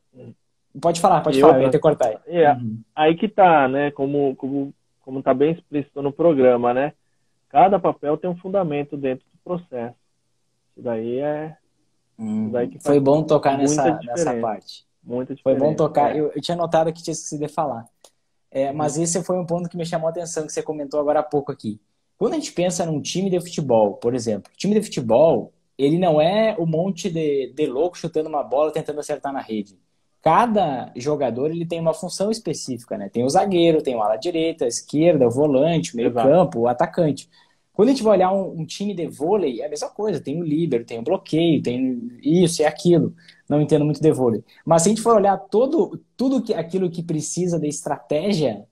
pode falar, e, pode e falar, eu ia outra, te cortar aí. é, Uhum. aí que tá, né? Como, como, como tá bem explícito no programa, né? Cada papel tem um fundamento dentro do processo. Isso daí é, isso daí Uhum. que Foi faz bom tocar muita nessa, nessa diferença. parte. Muita Foi bom diferença. tocar. É. Eu, eu tinha notado que tinha esquecido de falar. É, Uhum. mas esse foi um ponto que me chamou a atenção, que você comentou agora há pouco aqui. Quando a gente pensa num time de futebol, por exemplo, time de futebol, ele não é um monte de, de louco chutando uma bola tentando acertar na rede. Cada jogador ele tem uma função específica, né? Tem o zagueiro, tem o ala direita, a esquerda, o volante, o Exato. meio-campo, o atacante. Quando a gente vai olhar um, um time de vôlei, é a mesma coisa. Tem o líbero, tem o bloqueio, tem isso e aquilo. Não entendo muito de vôlei. Mas se a gente for olhar todo, tudo que, aquilo que precisa de estratégia,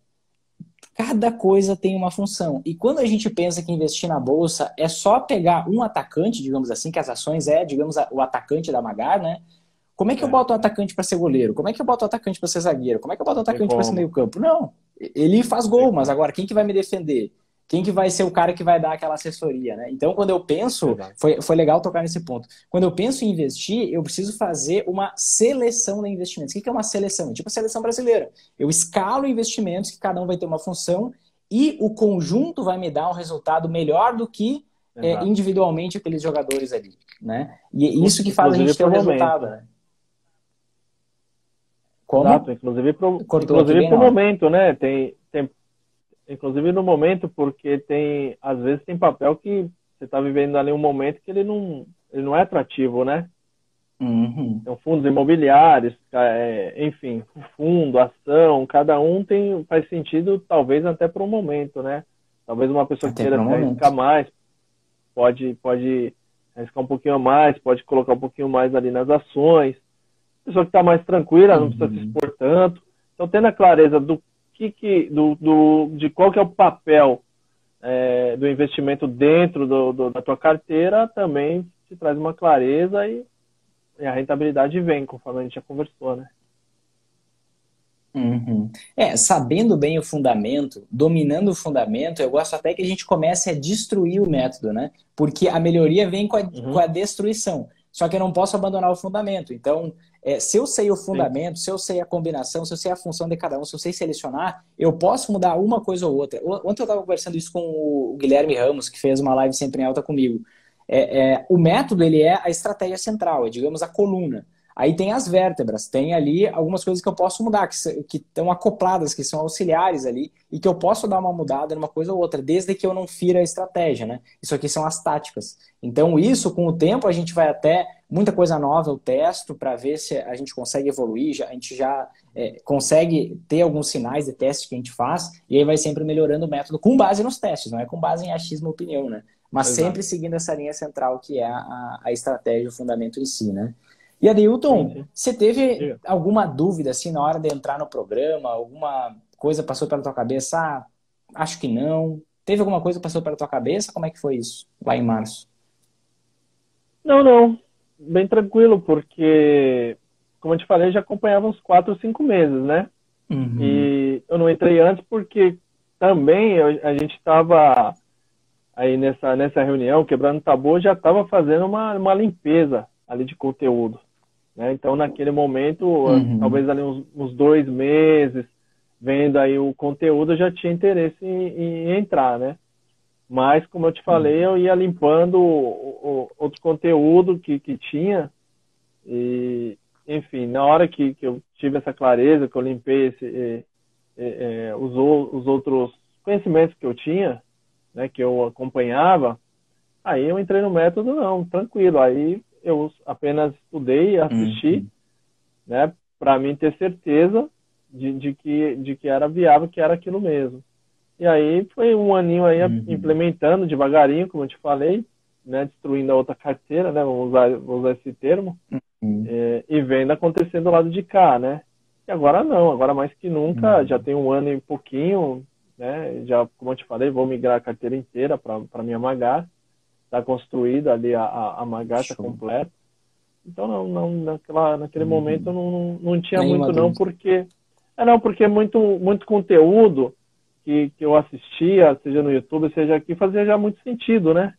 cada coisa tem uma função. E quando a gente pensa que investir na bolsa é só pegar um atacante, digamos assim, que as ações é, digamos, o atacante da Magar, né? Como é que eu É. boto o atacante para ser goleiro? Como é que eu boto o atacante para ser zagueiro? Como é que eu boto o Tem atacante para ser como. meio-campo? Não. Ele faz Tem gol, mas como. agora quem que vai me defender? Quem que vai ser o cara que vai dar aquela assessoria, né? Então, quando eu penso, Exato. foi, foi legal tocar nesse ponto. Quando eu penso em investir, eu preciso fazer uma seleção de investimentos. O que é uma seleção? Tipo a seleção brasileira. Eu escalo investimentos que cada um vai ter uma função e o conjunto vai me dar um resultado melhor do que é, Exato. individualmente aqueles jogadores ali, né? E é Inclu- isso que faz a Inclusive gente ter o pro resultado, momento. né? Exato, Como? inclusive pro, Cortou aqui inclusive bem pro na hora. momento, né? Tem, tem, inclusive no momento, porque tem, às vezes tem papel que você está vivendo ali um momento que ele não, ele não é atrativo, né? Uhum. Então, fundos imobiliários, é, enfim, fundo, ação, cada um tem, faz sentido, talvez até para um momento, né? Talvez uma pessoa Até queira para o se arriscar momento. mais, pode, pode arriscar um pouquinho a mais, pode colocar um pouquinho mais ali nas ações. Pessoa que está mais tranquila, não precisa se Uhum. expor tanto. Então, tendo a clareza do que, que do, do, de qual que é o papel é, do investimento dentro do, do, da tua carteira, também te traz uma clareza e, e a rentabilidade vem, conforme a gente já conversou, né? Uhum. É, sabendo bem o fundamento, dominando o fundamento, eu gosto até que a gente comece a destruir o método, né? Porque a melhoria vem com a, com Uhum. a destruição. Só que eu não posso abandonar o fundamento. Então, é, se eu sei o Sim, fundamento, se eu sei a combinação, se eu sei a função de cada um, se eu sei selecionar, eu posso mudar uma coisa ou outra. Ontem eu estava conversando isso com o Guilherme Ramos, que fez uma live sempre em alta comigo. É, é, o método ele é a estratégia central, é, digamos, a coluna. Aí tem as vértebras, tem ali algumas coisas que eu posso mudar, que se- que estão acopladas, que são auxiliares ali, e que eu posso dar uma mudada numa coisa ou outra, desde que eu não fira a estratégia, né? Isso aqui são as táticas. Então, isso, com o tempo, a gente vai até. Muita coisa nova eu testo para ver se a gente consegue evoluir, já, a gente já é, consegue ter alguns sinais de teste que a gente faz, e aí vai sempre melhorando o método com base nos testes, não é com base em achismo ou opinião, né? Mas Exato. sempre seguindo essa linha central que é a, a estratégia, o fundamento em si, né? E Sim, Adeilton, sim. você teve Diga. alguma dúvida assim na hora de entrar no programa? Alguma coisa passou pela tua cabeça? Ah, acho que não. Teve alguma coisa que passou pela tua cabeça? Como é que foi isso lá em março? Não, não. Bem tranquilo, porque, como eu te falei, já acompanhava uns quatro, cinco meses, né? Uhum. E eu não entrei antes porque também eu- a gente estava aí nessa, nessa reunião, quebrando tabu, já estava fazendo uma, uma limpeza ali de conteúdo, né? Então, naquele momento, Uhum. talvez ali uns, uns dois meses, vendo aí o conteúdo, eu já tinha interesse em, em entrar, né? Mas, como eu te falei, Uhum. eu ia limpando o, o, outro conteúdo que, que tinha e, enfim, na hora que, que eu tive essa clareza, que eu limpei esse, eh, eh, eh, os, o- os outros conhecimentos que eu tinha, né, que eu acompanhava, aí eu entrei no método, não, tranquilo. Aí eu apenas estudei e assisti, Uhum. né, para mim ter certeza de, de, que, de que era viável, que era aquilo mesmo. E aí foi um aninho aí Uhum. implementando devagarinho, como eu te falei, né, destruindo a outra carteira, né, vamos usar, vamos usar esse termo, Uhum. é, e vendo acontecendo do lado de cá, né? E agora não, agora mais que nunca, já Uhum. tem um ano e pouquinho, né? Já, como eu te falei, vou migrar a carteira inteira para minha Magar, está construída ali, a, a, a Magar está Show. completa. Então, não, não, naquela, naquele momento Uhum. eu não, não tinha Nenhuma muito não, dúvida. porque é não, porque muito, muito conteúdo que, que eu assistia, seja no YouTube, seja aqui, fazia já muito sentido, né?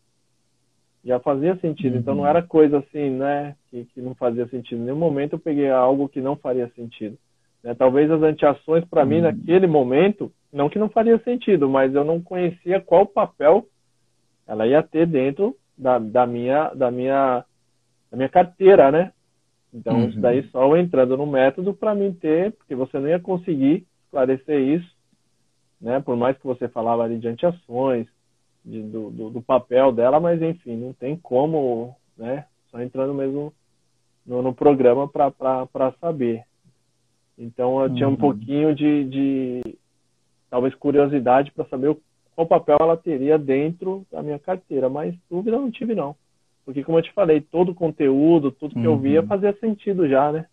Já fazia sentido, então não Uhum. era coisa assim, né, que, que não fazia sentido. Em nenhum momento eu peguei algo que não faria sentido. Né? Talvez as anti-ações, para mim, Uhum. naquele momento, não que não faria sentido, mas eu não conhecia qual papel ela ia ter dentro da, da, minha, da, minha, da minha carteira, né? Então, isso daí Uhum. só eu entrando no método para mim ter, porque você não ia conseguir esclarecer isso, né? Por mais que você falava ali de anti-ações, de, do, do, do papel dela, mas enfim, não tem como, né? Só entrando mesmo no, no programa para saber. Então eu tinha um Uhum. pouquinho de, de talvez curiosidade para saber o, qual papel ela teria dentro da minha carteira, mas dúvida não tive não. Porque como eu te falei, todo o conteúdo, tudo que eu via Uhum. fazia sentido já, né?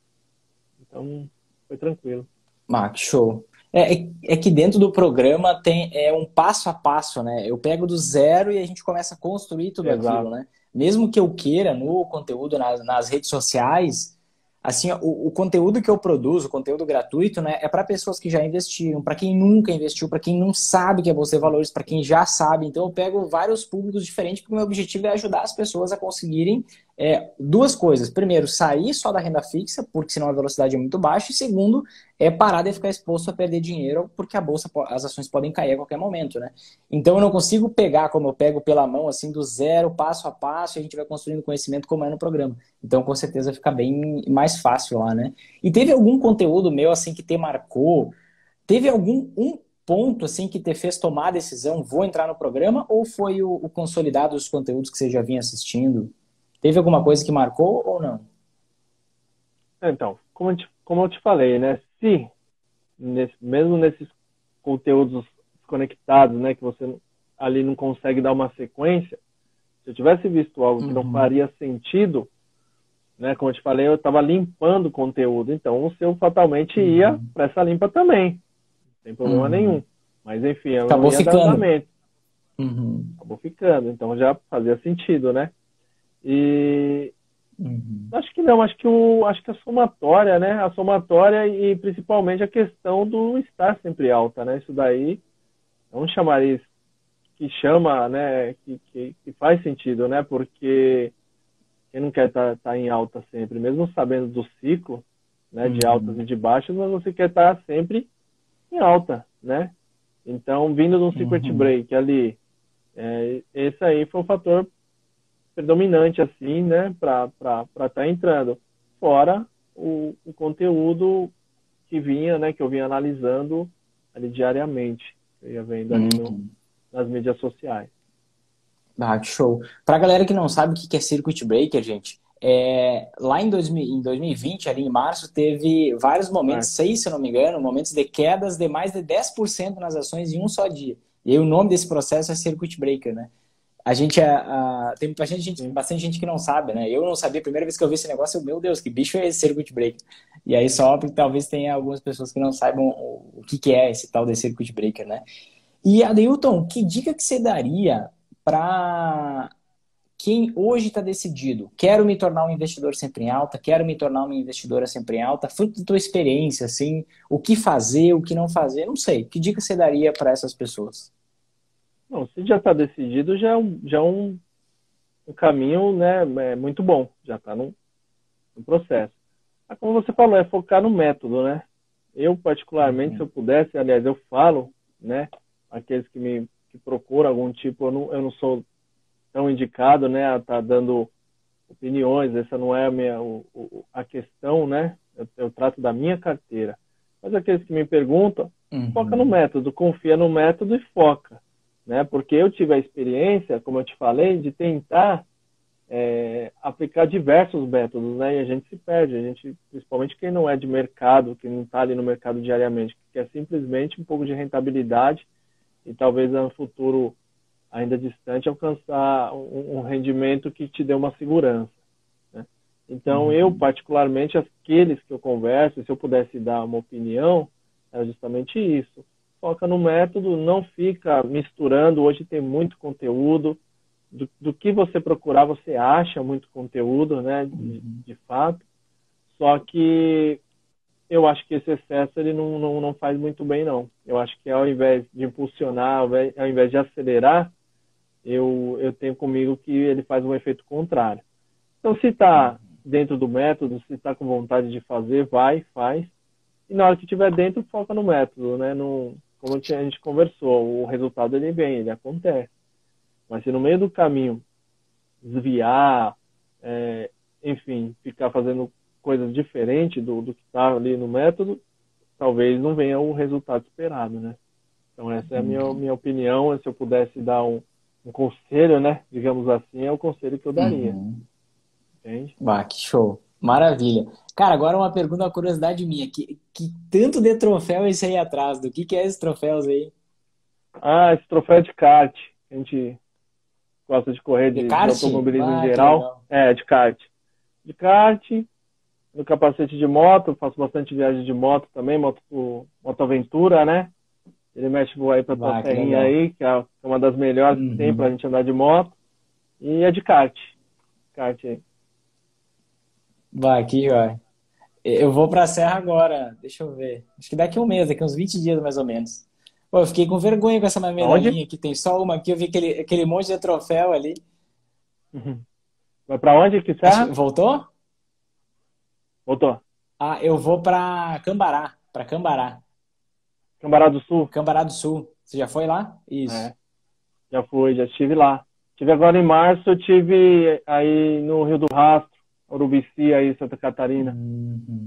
Então foi tranquilo. Max, show. É, é, é que dentro do programa tem é um passo a passo, né? Eu pego do zero e a gente começa a construir tudo aquilo, Exato. né? Mesmo que eu queira no conteúdo nas, nas redes sociais, assim, ó, o, o conteúdo que eu produzo, o conteúdo gratuito, né, é para pessoas que já investiram, para quem nunca investiu, para quem não sabe o que é bolsa de valores, para quem já sabe. Então eu pego vários públicos diferentes, porque o meu objetivo é ajudar as pessoas a conseguirem é, duas coisas. Primeiro, sair só da renda fixa, porque senão a velocidade é muito baixa. E segundo, é parar de ficar exposto a perder dinheiro, porque a bolsa, as ações podem cair a qualquer momento, né? Então eu não consigo pegar como eu pego pela mão, assim, do zero, passo a passo, e a gente vai construindo conhecimento como é no programa. Então com certeza fica bem mais fácil lá, né? E teve algum conteúdo meu, assim, que te marcou? Teve algum um ponto, assim, que te fez tomar a decisão, vou entrar no programa, ou foi o, o consolidado dos conteúdos que você já vinha assistindo? Teve alguma coisa que marcou ou não? Então, como eu te, como eu te falei, né? Se nesse, mesmo nesses conteúdos conectados, né, que você ali não consegue dar uma sequência, se eu tivesse visto algo que não Uhum, faria sentido, né, como eu te falei, eu estava limpando o conteúdo, então o seu fatalmente ia uhum, para essa limpa também, sem problema nenhum. uhum. Mas enfim, eu não Acabou ia dar ficando. andamento, Uhum, acabou ficando, então já fazia sentido, né? E uhum, acho que não, acho que o, acho que a somatória, né? A somatória e principalmente a questão do estar sempre alta, né? Isso daí é um chamariz que chama, né? Que, que, que faz sentido, né? Porque quem não quer estar tá, tá em alta sempre, mesmo sabendo do ciclo, né? De altas e uhum, de baixas, mas você quer estar sempre em alta, né? Então, vindo de um circuit uhum, break ali, é, esse aí foi um fator predominante, assim, né? Para estar tá entrando. fora o, o conteúdo que vinha, né, que eu vinha analisando ali diariamente, eu ia vendo ali no, Uhum. nas mídias sociais. Ah, que show. Pra galera que não sabe o que que é Circuit Breaker, gente, é, lá em, dois mil, em dois mil e vinte, ali em março, teve vários momentos, Certo. seis, se eu não me engano, momentos de quedas de mais de dez por cento nas ações em um só dia. E aí o nome desse processo é Circuit Breaker, né? A gente é, a- tem bastante gente, Sim. bastante gente que não sabe, né? Eu não sabia, a primeira vez que eu vi esse negócio, eu, meu Deus, que bicho é esse Circuit Breaker? E aí só porque talvez tenha algumas pessoas que não saibam o, o que que é esse tal de Circuit Breaker, né? E Adeilton, que dica que você daria para quem hoje está decidido? Quero me tornar um investidor sempre em alta, quero me tornar uma investidora sempre em alta, fruto da tua experiência, assim, o que fazer, o que não fazer, não sei. Que dica você daria para essas pessoas? Não, se já está decidido, já é um, já é um, um caminho, né, é muito bom, já está no, no processo. Mas como você falou, é focar no método, né? Eu, particularmente, se Uhum. eu pudesse, aliás, eu falo, né, aqueles que me que procuram algum tipo, eu não, eu não sou tão indicado, né, a estar dando opiniões, essa não é a, minha, o, o, a questão, né? Eu, eu trato da minha carteira. Mas aqueles que me perguntam, foca no Uhum. método, confia no método e foca, né? Porque eu tive a experiência, como eu te falei, de tentar é, aplicar diversos métodos, né? E a gente se perde, a gente, principalmente quem não é de mercado, quem não está ali no mercado diariamente, que quer simplesmente um pouco de rentabilidade e talvez no futuro ainda distante alcançar um, um rendimento que te dê uma segurança, né? Então eu, Uhum. particularmente, aqueles que eu converso, se eu pudesse dar uma opinião, é justamente isso. Foca no método, não fica misturando. Hoje tem muito conteúdo. Do, do que você procurar, você acha muito conteúdo, né? De, Uhum. de fato. Só que eu acho que esse excesso ele não, não, não faz muito bem, não. Eu acho que ao invés de impulsionar, ao invés, ao invés de acelerar, eu, eu tenho comigo que ele faz um efeito contrário. Então, se está dentro do método, se está com vontade de fazer, vai, faz. E na hora que estiver dentro, foca no método, né? No, como a gente conversou, o resultado ele vem, ele acontece. Mas se no meio do caminho desviar, é, enfim, ficar fazendo coisas diferentes do, do que está ali no método, talvez não venha o resultado esperado, né? Então essa é a minha, Uhum. minha opinião. Se eu pudesse dar um, um conselho, né, digamos assim, é o conselho que eu daria, Uhum. entende? Bah, que show. Maravilha. Cara, agora uma pergunta, uma curiosidade minha. Que, que tanto de troféu é esse aí atrás? Do que que é esses troféus aí? Ah, esse troféu de kart, a gente gosta de correr De de, de kart? automobilismo em Ah, que geral, legal. é, de kart. De kart, no capacete de moto, faço bastante viagem de moto também, moto, moto aventura, né? Ele mexe voar aí pra tua Bah, que serrinha legal. aí, que é uma das melhores que tem pra Uhum. gente andar de moto. E é de kart. Kart aí. Bah, que jóia. Eu vou pra Serra agora. Deixa eu ver. Acho que daqui a um mês, daqui a uns vinte dias mais ou menos. Pô, eu fiquei com vergonha com essa minha Aonde? medalhinha aqui. Tem só uma aqui. Eu vi aquele, aquele monte de troféu ali. Uhum. Vai pra onde? Que Acho, serra? voltou? Voltou. Ah, eu vou pra Cambará. Pra Cambará. Cambará do Sul? Cambará do Sul. Você já foi lá? Isso. É, já fui, já estive lá. Tive agora em março, eu tive aí no Rio do Rastro, Urubici, aí, Santa Catarina. Uhum.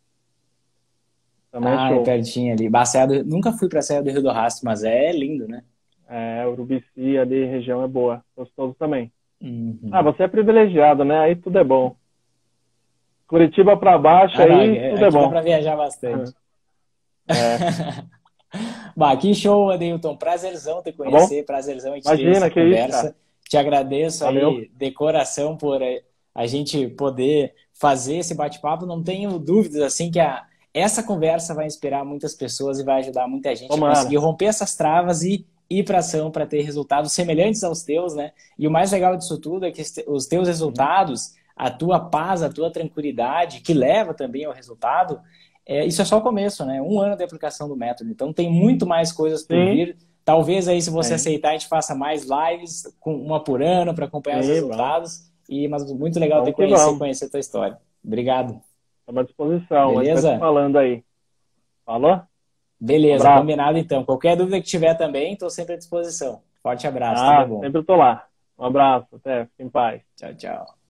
Também é Ah, é show. pertinho ali. Bah, Serra do- Nunca fui pra Serra do Rio do Rastro, mas é lindo, né? É, Urubici ali, região é boa. Gostoso também. Ah, Uhum. você é privilegiado, né? Aí tudo é bom. Curitiba pra baixo Ah, não, aí, aqui tudo é aqui dá bom. pra viajar bastante. É, Bah, que show, Adeilton. Prazerzão te tá bom? conhecer, prazerzão a gente ter essa Imagina, que isso, cara. conversa. Te agradeço Valeu. aí de coração por eh, a gente poder fazer esse bate-papo. Não tenho dúvidas assim que a, essa conversa vai inspirar muitas pessoas e vai ajudar muita gente a conseguir Tomara. romper essas travas e ir para ação para ter resultados semelhantes aos teus, né? E o mais legal disso tudo é que este- os teus Uhum. resultados, a tua paz, a tua tranquilidade, que leva também ao resultado, é, isso é só o começo, né? Um ano de aplicação do método. Então tem muito mais coisas por Sim, vir. Talvez aí, se você tem. aceitar, a gente faça mais lives, com uma por ano, para acompanhar os Sim, vamos. resultados. E, mas muito legal te Vamos que conhecer, vamos. conhecer a tua história. Obrigado. Estamos à disposição. A gente vai se Beleza? falando aí. Falou? Um Beleza, abraço. combinado então. Qualquer dúvida que tiver também, estou sempre à disposição. Forte abraço, tudo Ah, bom. sempre eu tô lá. Um abraço. Até. Fique em paz. Tchau, tchau.